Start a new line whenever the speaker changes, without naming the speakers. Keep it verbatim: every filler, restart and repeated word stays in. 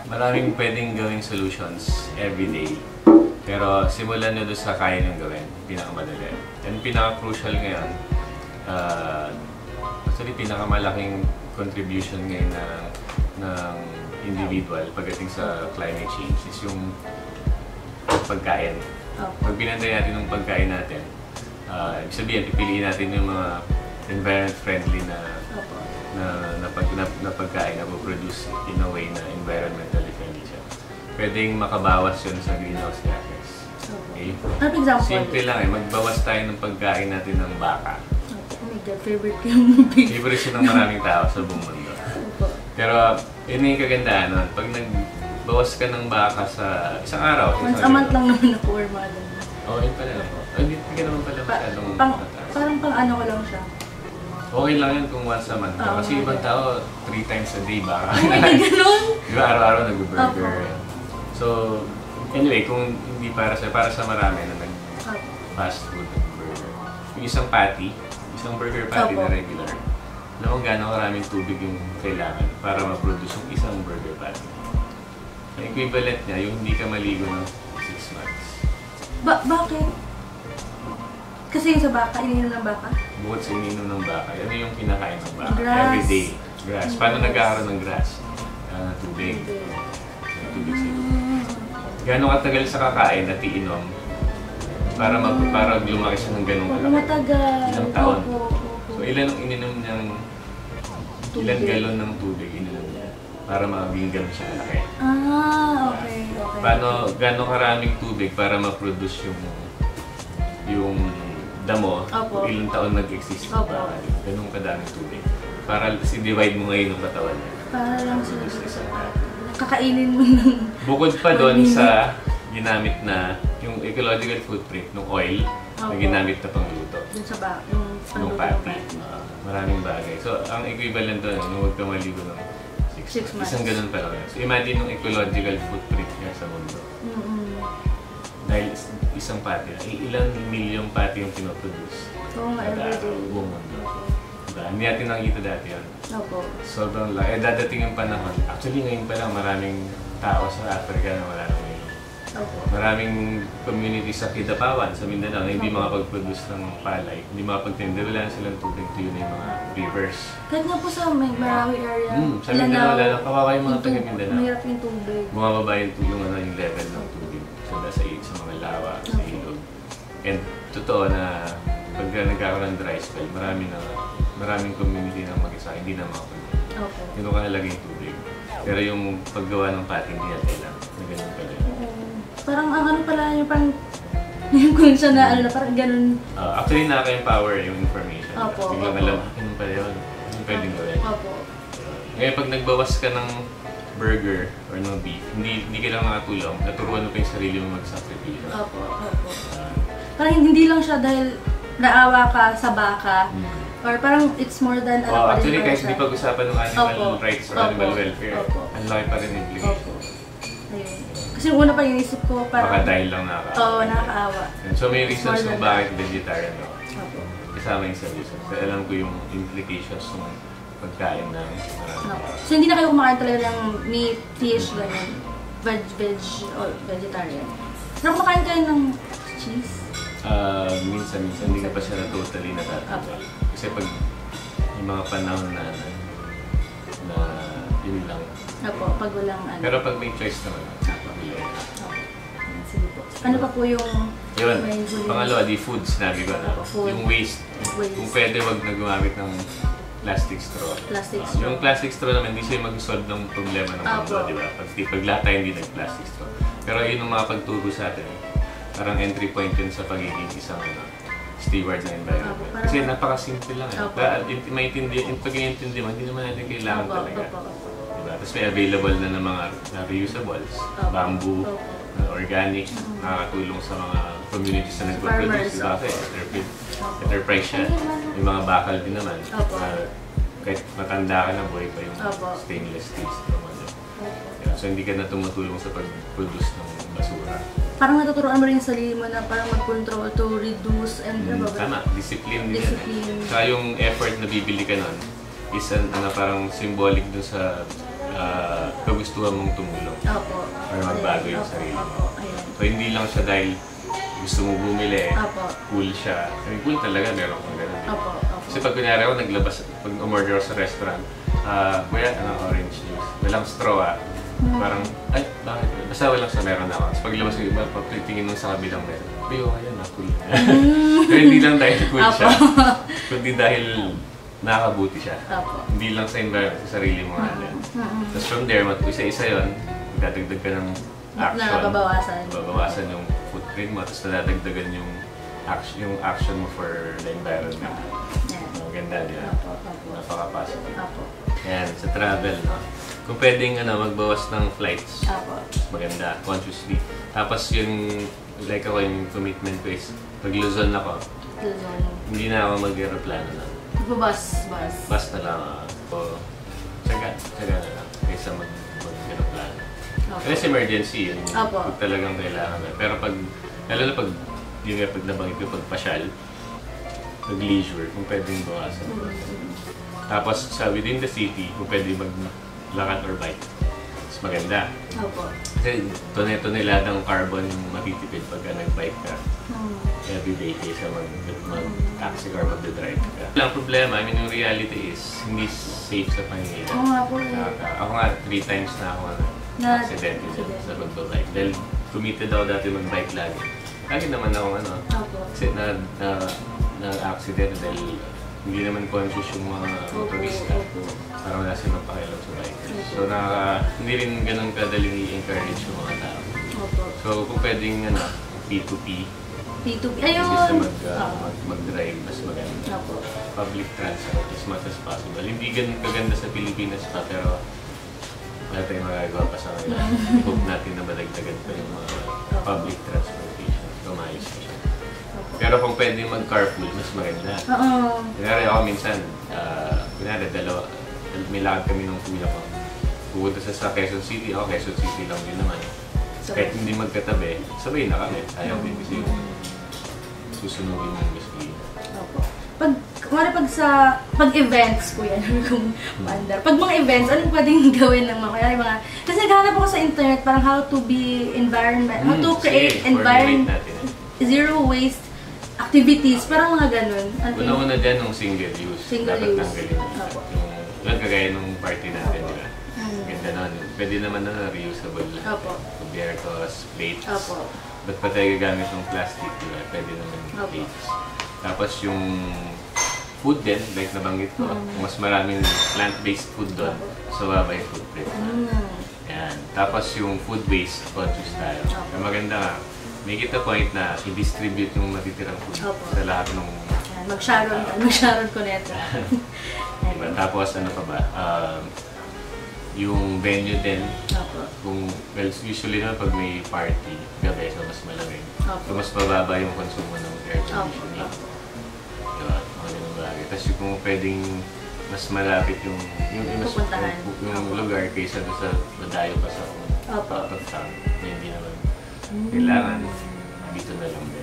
maraming pwedeng gawing solutions everyday. Pero simulan nyo doon sa kaya nyo gawin, pinakamadali. And pinaka-crucial ngayon, uh, actually pinakamalaking contribution ngayon na, ng individual pagdating sa climate change is yung pagkain. Pag binanday natin ng pagkain natin, uh, ibig sabihin, pipiliin natin yung mga environment-friendly na, na, na, pag, na, na pagkain na produce in a way na environmentally friendly siya. Pwedeng makabawas yun sa greenhouse gases. Okay?
Ano example?
Simple lang eh, magbawas tayo ng pagkain natin ng baka.
Oh my God, favorite ko yung movie.
Favorite siya ng maraming tao sa buong mundo. Pero yun yung kagandahan nun. Pag nagbawas ka ng baka sa isang araw.
Once a month lang naman ako or mga ganun.
Oo, yun pala lang po. Hindi ka naman pala masyadong
pang, Parang pang ano ko lang siya.
Okay lang yun kung once a month. Oh, kasi ibang tao, three times a day baka.
Oh my God, ganun?
Di ba araw-araw nag-burger? So, anyway, kung hindi para sa para sa marami na nag-fast food burger. Yung isang patty, isang burger patty na regular, alam mo gano'ng karaming tubig yung kailangan para ma-produce yung isang burger patty. Ang equivalent niya, yung hindi ka maligo ng six months.
Ba bakit? Kasi yung sa baka, ininom ng baka?
Bukod sa ininom ng baka, ano yung kinakain ng baka?
Grass.
Every day. Grass. Paano nagkakaroon ng grass? Uh, tubig. Tubig sa tubig. Gano'ng katagal sa kakain at iinom para, mag para lumaki siya ng ganong kalaki?
Matagal.
Ilang taon. So ilan ang ininom niyang, ilan galon ng tubig ininom niya para maging ganon siya kalaki?
Ah, okay. okay.
Paano, gano'ng karaming tubig para ma-produce yung yung damo,
Opo.
ilang taon nag-exist yung baka, ganun kadaming tubig. Para si-divide mo ngayon ng katawan niya.
Para lang sa kakainin mo ng...
Bukod pa doon sa ginamit na yung ecological footprint ng oil na ginamit na pangluto.
Yung sa baka, yung
Yung patty. Uh, maraming bagay. So, ang equivalent doon, nung huwag ka maligo ng six,
six months.
Isang ganun pa lang. So, imagine yung ecological footprint niya sa mundo.
Mm-hmm.
Dahil isang patty, eh, ilang milyong patty yung pinoproduce.
Oo nga, everyday.
Buong mundo. Diba? Hindi natin nakikita dati yan.
Opo.
Sobrang laki. Eh, dadating yung panahon. Actually, ngayon pa lang maraming tao sa Africa na wala nang ngayon.
Opo.
Maraming community sa Kidapawan, sa Mindanao, na hindi makapag-produce ng palay. Hindi makapagtinda. Wala na silang tubig to yun yung mga rivers.
Kahit nga po sa may Marawi area.
Hmm, sa Mindanao, lalo kawawa yung mga taga Mindanao.
Mahirap yung tubig.
Bumababa yung tulong ano, yung level ng tubig. So, sa, sa mga lawa, sa ilog. And totoo na pag nagkakaroon ng dry spell, marami na, maraming community na mag-isa, hindi na makapagod.
Okay.
Yun ang kanalagay yung tubig. Pero yung paggawa ng patty, hindi natin lang. Na ganun pala.
Um, parang ang ano pala yung parang yung kung siya na ano na parang ganun.
Uh, actually, nakaka-empower yung information.
Opo,
biglang
opo.
alam, ganun pala yun. Yung pwedeng gawin.
Opo.
Ngayon, pag nagbawas ka ng burger or ng beef, hindi hindi ka lang nakatulong. Naturuan mo pa yung sarili mo mag-sacrifice.
Opo, opo.
Uh,
Parang hindi lang siya dahil naawa ka sa baka.
hmm.
Or parang it's more than ano
Oh,
pa
actually,
rin
kahit
siya.
hindi pag-usapan ng animal
Opo.
rights or
Opo.
animal welfare,
Opo.
ang laki pa rin yung implication.
Opo. Ayun. Kasi yung una pa inisip ko parang...
Baka dahil lang nakakaawa.
Oo, nakakaawa.
So may reasons
More
kung
than
bakit vegetarian ako.
Opo.
Kasama yung sa reason. So alam ko yung implications ng pagkain ng marami.
Opo. So hindi na kayo kumakain talaga ng meat, fish, ganyan. Veg, veg, or vegetarian. Pero kumakain kayo ng cheese?
Uh, minsan-minsan, hindi ka pa siya na totally natatanda. Kasi pag yung mga panahon na na yun lang.
Opo, pag walang ano.
Pero pag may choice naman, pamilya.
Sige po. Ano pa po yung...
Yun,
may huli?
pangalawa, di food, sinabi ko na.
Food.
Yung waste.
Waste.
Kung pwede, wag na gumamit ng plastic straw.
Plastic
Uh,
straw.
yung plastic straw naman, hindi siya mag-solve ng problema ng mundo,
Opo.
di ba? Pag, pag lahat tayo hindi nag-plastic straw. Pero yun yung mga pagturo sa atin. Parang entry point yun sa pagiging isang ano, steward ng environment.
Opo, parang-
Kasi napakasimple lang. Eh.
Opo.
Pag maintindi, pag iintindi mo, hindi naman natin kailangan
Opo,
talaga.
opo, opo.
Diba? Tapos may available na ng mga uh, reusables,
Opo.
bamboo,
Opo.
uh, organic, nakakatulong sa mga communities na nagpo-produce.
Farmers,
Diba?
opo.
Kasi enterprise siya. May mga bakal din naman.
Opo.
Uh, kahit matanda ka na, buhay pa yung
Opo.
stainless steel. Yeah, so hindi ka na tumutulong sa pag-produce ng basura.
Parang natuturuan mo rin yung sarili mo na parang mag-control to reduce and
Mm,
ano ba?
tama, discipline din
Discipline.
yan. Saka yung effort na bibili ka nun is an, ano, parang symbolic dun sa uh, kagustuhan mong tumulong.
Opo.
Or magbago yung
Opo,
sarili mo.
Opo, ayun.
So hindi lang siya dahil gusto mo bumili,
Opo.
cool siya. I mean, cool talaga, meron kang ganun.
Opo, opo.
Kasi pag kunyari ako naglabas, pag umorder ako sa restaurant, ah, kuya, anong orange juice? Walang straw ah.
Hmm.
Parang, ay, bakit? Basta walang sa meron ako. Tapos paglabas yung iba, papitingin nung sa kabilang meron. Pero ayan ah, cool. Pero hindi lang dahil cool siya, kundi dahil nakakabuti siya.
Opo.
Hindi lang sa environment, sa sarili mo nga din.
Mm-mm.
Tapos from there, mat isa-isa yun, dadagdag ka ng action.
Nababawasan.
Babawasan yung footprint mo, tapos nadadagdagan yung action, yung action mo for the environment.
Yan.
Ang ganda, di ba?
Opo, opo.
Napaka-positive.
Opo.
Yan, sa travel, no? Kung pwedeng ano, magbawas ng flights,
Opo.
maganda, consciously. Tapos yung, like ako, yung commitment ko is, pag Luzon ako,
Luzon.
hindi na ako mag-aeroplano na.
Bus, bus.
Bus na lang ako. Tsaga, tsaga na lang. Kaysa mag, mag-aeroplano.
Opo.
Unless emergency, yun.
Opo.
Pag talagang kailangan. Pero pag, lalo na pag, yun nga, pag nabanggit ko, pag pasyal, pag leisure, kung pwedeng bawasan.
Mm-hmm.
Tapos sa within the city, kung pwede maglakad or bike, mas maganda.
Opo.
Kasi tonne-tonneladang carbon yung matitipid pag nag-bike ka
Hmm.
everyday kaysa mag- mag-taxi or mag-drive ka. Ang problema, I mean, yung reality is, hindi safe sa pangingila.
Oo nga po eh.
Nakaka- ako nga, three times na ako na
Na-
accident
accident.
sa pagbabike. Dahil committed ako dati mag-bike lagi. Lagi naman ako ano,
Opo.
kasi na, na, na-accident dahil hindi naman conscious yung mga motorista.
Opo.
Parang wala silang pakialam sa bike. So, nakaka, hindi rin ganun kadaling i-encourage yung mga tao.
Opo.
So, kung pwedeng ano, P two P,
P two P.
imbis na
Ayun!
mag, uh,
Oo.
mag, mag-drive, mas maganda.
Opo.
Public transport as much as possible. Hindi ganun kaganda sa Pilipinas pa, pero wala tayong magagawa pa sa kanila. Hope natin na madagdagan pa yung mga public transportation. Lumayos na siya.
Opo.
Pero kung pwedeng mag-carpool, mas maganda.
Oo.
Kunyari ako minsan, uh, kunyari dalawa, may lakad kami ng kuya ko. Pupunta sa, sa Quezon City, ako Quezon City lang din naman.
So,
Kahit hindi magkatabi, sabay na kami. Ayaw din kasi yung susunugin yung gusto niya.
Opo. Pag, kumari pag sa, pag events po yan, kung mandar. Pag mga events, anong pwedeng gawin ng mga, kaya mga, kasi naghanap ako sa internet, parang how to be environment, how to
Hmm,
create
sige,
environment,
formulate natin.
zero waste activities, parang mga ganun. Ano po yun?
Una-una dyan yung single use.
Single
Dapat
use.
tanggalin mo.
Opo.
Yung, yung kagaya nung party natin, di ba?
Mm.
Ganda nun. Pwede naman na reusable lang.
Opo.
Kubyertos, plates.
Opo.
Ba't pa tayo gagamit ng plastic, di ba? Pwede naman yung
Opo.
plates. Tapos yung food din, like nabanggit ko,
Mm.
mas maraming plant-based food doon.
Opo.
So, baba yung footprint.
Mm.
Yan. Tapos yung food waste, conscious tayo.
Opo.
Yung maganda nga, make it a point na i-distribute yung natitirang food
Opo.
sa lahat ng...
Yan, mag-sharon ka, mag-sharon ko neto.
Diba? Tapos ano pa ba? Um, yung venue din,
Opo.
kung, well, usually naman pag may party, gabi, so mas malamig.
Opo.
So mas mababa yung konsumo ng air
Opo.
conditioning.
Opo.
Diba? Mga ganun bagay. Tapos yung kung pwedeng mas malapit yung yung, yung, mas,
Pupuntahan.
yung, yung
Opo.
lugar kaysa doon sa madayo pa sa
Opo.
out of town na hindi naman kailangan dito na lang din.